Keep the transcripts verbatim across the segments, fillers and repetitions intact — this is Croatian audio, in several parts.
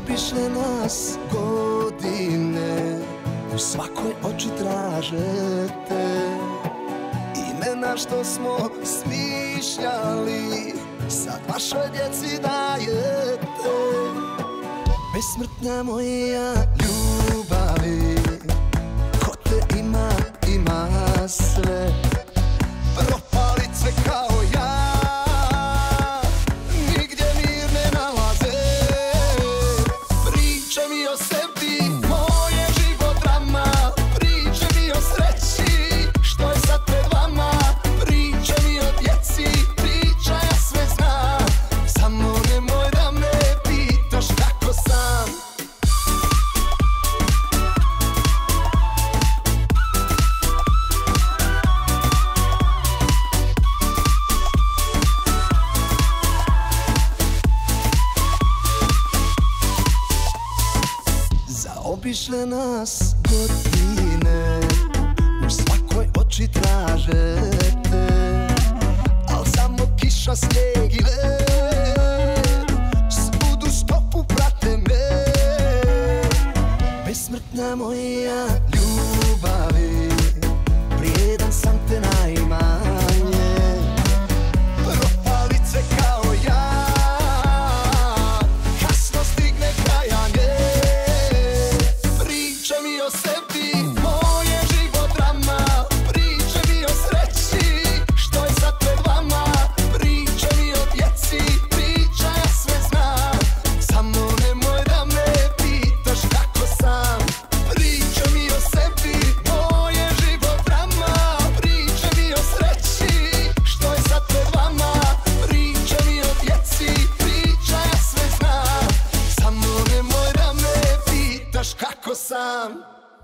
Zaobišle nas godine, u svakoj oči traže te. Imena što smo smišljali, sad vašoj djeci dajete. Besmrtna moja ljubavi, ko te ima, ima sve. Propalice kao ja, nigdje mir ne nalaze. Priče mi o sebi, moje život drama. Priče mi o sreći, što je sad pred vama. Priče mi o djeci, priča ja sve znam. Samo nemoj da me pitaš kako sam. Zaobišle nas godine, u svakoj oči traže te. Al samo kiša, snijeg i led svudu stopu prate me. Besmrtna moja ljubavi, vrijedan sam te najmanje. Propalice kao ja, kasno stigne kajanje. Priče mi o sebi, moje život drama. Priče mi o sreći, što je sad pred vama. Priče mi o djeci, priča ja sve znam. Samo nemoj da me pitaš kako sam. Priče mi o sebi, moje život drama. Priče mi o sreći, što je sad pred vama. Priče mi o djeci, priča ja sve znam. Samo nemoj da me pitaš kako sam.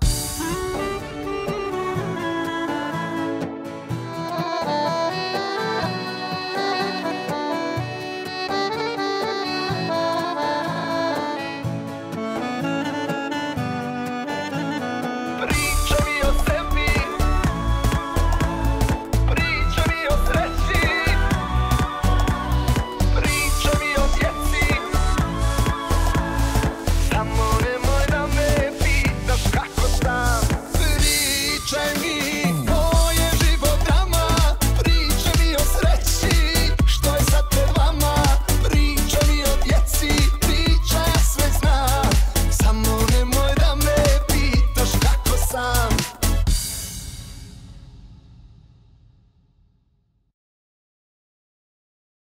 Priče mi o sebi, priče mi o sreći, priče mi o djeci. Samo nemoj da me pitaš kako sam. Priče mi, moje život drama. Priče mi o sreći, što je sad pred vama. Priče mi o djeci, priča ja sve znam. Samo nemoj da me pitaš kako sam.